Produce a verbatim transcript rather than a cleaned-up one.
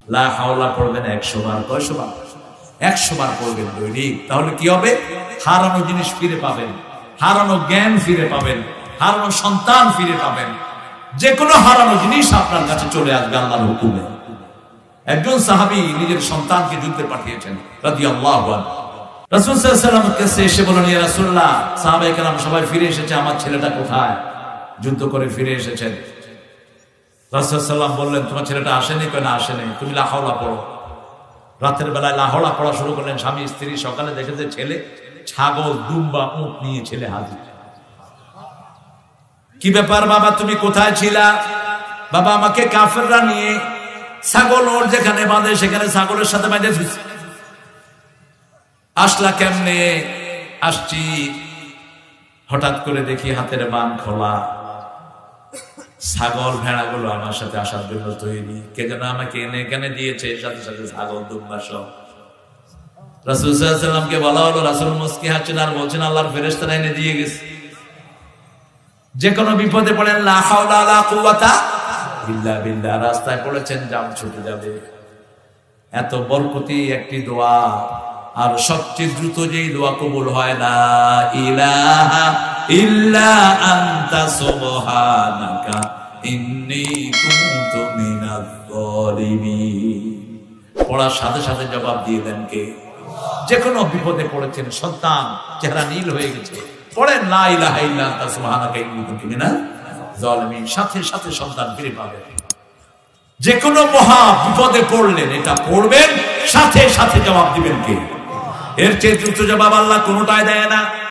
লা হাওলা পড়বেন একশো বার। কয়শো বার? একশো বার পড়বেন দৈনিক। তাহলে কি হবে? হারানো জিনিস ফিরে পাবেন, হারানো জ্ঞান ফিরে পাবেন, হারানো সন্তান ফিরে পাবেন, যে কোনো হারানো জিনিস আপনার কাছে চলে আসবে আল্লাহর হুকুমে। একজন সাহাবী নিজের সন্তানকে যুদ্ধে পাঠিয়েছেন রাদিয়াল্লাহু আনহু। রাসূল সাল্লাল্লাহু আলাইহি ওয়াসাল্লামের কাছে এসে বললেন, ইয়া রাসূলুল্লাহ, সাহাবায়ে কেরাম সবাই ফিরে এসেছে, আমার ছেলেটা কোথায়? যুদ্ধ করে ফিরে এসেছেন। রাসূল সাল্লাল্লাহু আলাইহি ওয়াসাল্লাম বললেন, তোমার ছেলেটা আসেনি? কেন আসেনি? তুমি লা হাওলা পড়ো। রাতের বেলায় লা হাওলা পড়া শুরু করলেন। স্বামী স্ত্রী সকালে দেখে যে ছেলে ছাগল, দুম্বা, উট নিয়ে ছেলে হাজির। কি ব্যাপার বাবা, তুমি কোথায় ছিলা? বাবা, আমাকে কাফেররা নিয়ে ছাগল ওর যেখানে বাঁধে সেখানে ছাগলের সাথে বাঁধে ফেলছে। আসলা কেমনে? আসছি, হঠাৎ করে দেখি হাতের বান খোলা, ছাগল ভেড়াগুলো আমার সাথে আসার জন্য তৈরি। কে যেন আমাকে এনে এখানে দিয়েছে, সাথে সাথে ছাগল দুম্বা সব। রাসূল সাল্লাল্লাহু আলাইহি ওয়াসাল্লামকে বলা হলো, রাসূল মুস্কি হাসছেন আর বলছেন, আল্লাহর ফেরেশতারা এনে দিয়ে গেছে। যে কোনো বিপদে পড়েন লা হাওলা ওয়ালা কুওয়াতা ইল্লা বিল্লাহ, রাস্তায় পড়েছেন জান ছুটে যাবে। এত বরকতি একটি দোয়া, আর সবচেয়ে দ্রুত যেই দোয়া কবুল হয়, লা ইলাহা ইল্লা আনতা সুবহানাকা ইন্নী কুনতু মিনাজ জালিমিন। পড়ার সাথে সাথে জবাব দিয়ে দেন কে? যে কোনো বিপদে পড়েছেন, সন্তান চেহারা নীল হয়ে গেছে, পড়েন লা ইলাহা ইল্লা আনতা সুবহানাকা ইন্নী কুনতু মিনাজ জালিমিন, সাথে সাথে সন্তান ফিরে পাবেন। যে কোনো মহা বিপদে পড়লেন, এটা পড়বেন, সাথে সাথে জবাব দিবেন কে? এর চেয়ে দ্রুত জবাব আল্লাহ কোনোটাই দেয় না।